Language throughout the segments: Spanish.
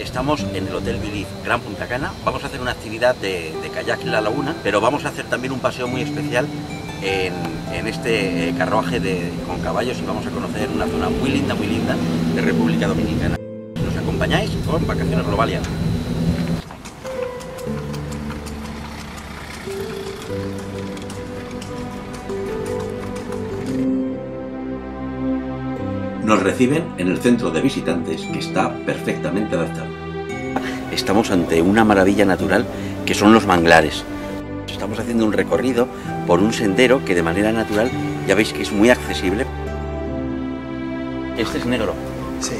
Estamos en el Hotel Believe Gran Punta Cana. Vamos a hacer una actividad de kayak en la laguna, pero vamos a hacer también un paseo muy especial en este carruaje con caballos, y vamos a conocer una zona muy linda de República Dominicana. ¿Nos acompañáis con Vacaciones Globalia? Nos reciben en el centro de visitantes, que está perfectamente adaptado. Estamos ante una maravilla natural que son los manglares. Estamos haciendo un recorrido por un sendero que de manera natural ya veis que es muy accesible. Este es negro. Sí.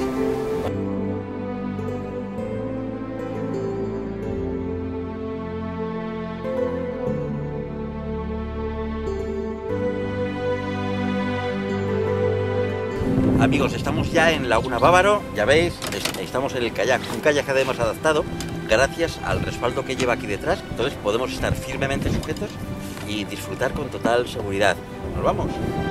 Amigos, estamos ya en Laguna Bávaro, ya veis, estamos en el kayak, un kayak además adaptado gracias al respaldo que lleva aquí detrás, entonces podemos estar firmemente sujetos y disfrutar con total seguridad. ¿Nos vamos?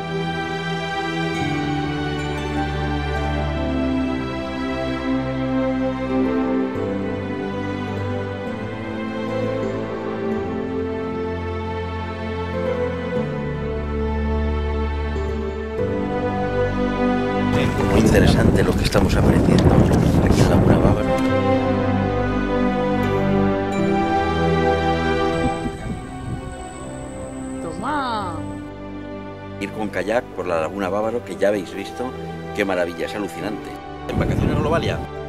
Muy interesante lo que estamos aprendiendo aquí en Laguna Bávaro. Toma. Ir con kayak por la Laguna Bávaro, que ya habéis visto, qué maravilla, es alucinante. En Vacaciones Globalia.